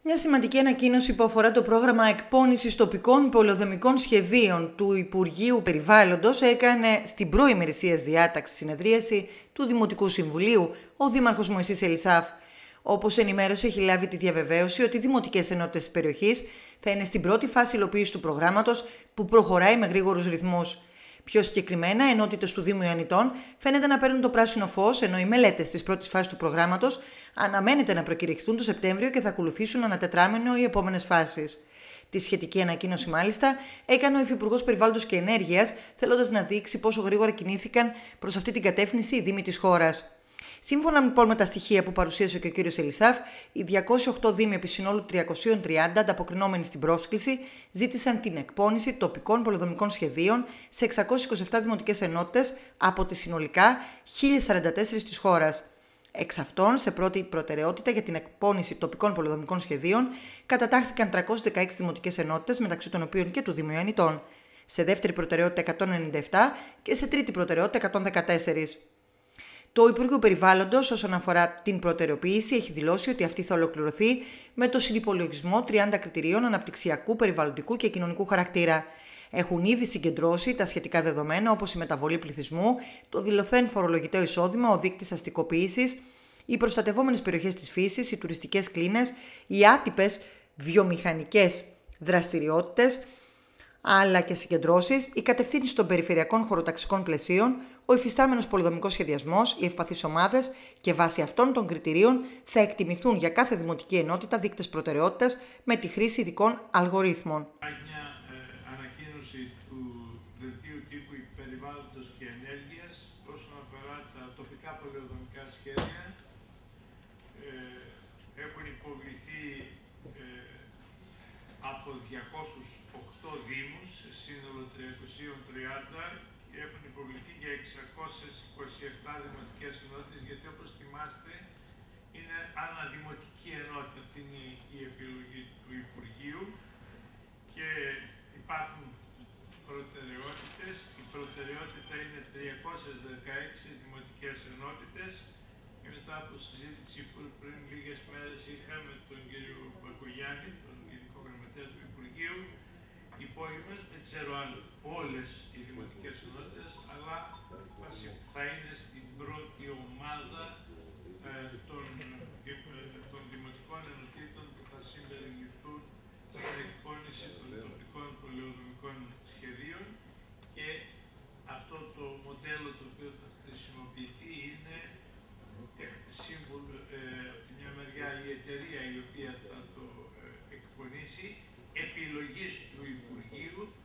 Μια σημαντική ανακοίνωση που αφορά το πρόγραμμα εκπώνησης τοπικών πολεοδομικών σχεδίων του Υπουργείου Περιβάλλοντος έκανε στην προημερησίας διάταξη συνεδρίαση του Δημοτικού Συμβουλίου ο Δήμαρχος Μωυσής Ελισάφ. Όπως ενημέρωσε, έχει λάβει τη διαβεβαίωση ότι οι δημοτικές ενότητες της περιοχής θα είναι στην πρώτη φάση υλοποίησης του προγράμματος που προχωράει με γρήγορους ρυθμούς. Πιο συγκεκριμένα, ενότητες του Δήμου Ιωαννητών φαίνεται να παίρνουν το πράσινο φως, ενώ οι μελέτες της πρώτης φάσης του προγράμματος αναμένεται να προκηρυχθούν το Σεπτέμβριο και θα ακολουθήσουν ανατετράμενο οι επόμενες φάσεις. Τη σχετική ανακοίνωση, μάλιστα, έκανε ο Υφυπουργός Περιβάλλοντος και Ενέργειας, θέλοντας να δείξει πόσο γρήγορα κινήθηκαν προς αυτή την κατεύθυνση οι Δήμοι της χώρας. Σύμφωνα λοιπόν με τα στοιχεία που παρουσίασε και ο κ. Ελισάφ, οι 208 Δήμοι επί συνόλου 330, ανταποκρινόμενοι στην πρόσκληση, ζήτησαν την εκπώνηση τοπικών πολεοδομικών σχεδίων σε 627 δημοτικές ενότητες από τις συνολικά 1044 της χώρας. Εξ αυτών, σε πρώτη προτεραιότητα για την εκπώνηση τοπικών πολεοδομικών σχεδίων, κατατάχθηκαν 316 δημοτικές ενότητες, μεταξύ των οποίων και του Δήμου Ιωαννητών. Σε δεύτερη προτεραιότητα 197 και σε τρίτη προτεραιότητα 114. Το Υπουργείο Περιβάλλοντος, όσον αφορά την προτεραιοποίηση, έχει δηλώσει ότι αυτή θα ολοκληρωθεί με το συνυπολογισμό 30 κριτηρίων αναπτυξιακού, περιβαλλοντικού και κοινωνικού χαρακτήρα. Έχουν ήδη συγκεντρώσει τα σχετικά δεδομένα, όπως η μεταβολή πληθυσμού, το δηλωθέν φορολογητέο εισόδημα, ο δείκτης αστικοποίησης, οι προστατευόμενες περιοχές της φύσης, οι τουριστικές κλίνες, οι άτυπες βιομηχανικές δραστηριότητες, αλλά και συγκεντρώσεις, η κατευθύνση των περιφερειακών χωροταξικών πλαισίων, ο υφιστάμενος πολεοδομικός σχεδιασμός, οι ευπαθείς ομάδες και βάσει αυτών των κριτηρίων θα εκτιμηθούν για κάθε δημοτική ενότητα δείκτες προτεραιότητας με τη χρήση ειδικών αλγορίθμων. Μια ανακοίνωση του Δελτίου Τύπου Περιβάλλοντος και Ενέργειας όσον αφορά τα τοπικά πολεοδομικά σχέδια. Έχουν υποβληθεί από 208 Δήμους, σε σύνολο 330, και έχουν υποβληθεί για 627 δημοτικές ενότητες, γιατί όπως θυμάστε είναι αναδημοτική ενότητα, αυτή είναι η επιλογή του Υπουργείου και υπάρχουν προτεραιότητες. Η προτεραιότητα είναι 316 δημοτικές ενότητες και μετά από συζήτηση που πριν λίγες μέρες είχαμε τον κύριο Μπακογιάννη, τον Γενικό Γραμματέα του Υπουργείου, η πόλη μας, δεν ξέρω αν όλες οι δημοτικές ενότητες, αλλά θα είναι στην πρώτη ομάδα των δημοτικών ενωτήτων που θα συμπεριληφθούν στην εκπώνηση των τοπικών πολεοδομικών σχεδίων, και αυτό το μοντέλο το οποίο θα χρησιμοποιηθεί είναι από τη μια μεριά η εταιρεία η οποία θα το εκπονήσει, επιλογής του Υπουργείου,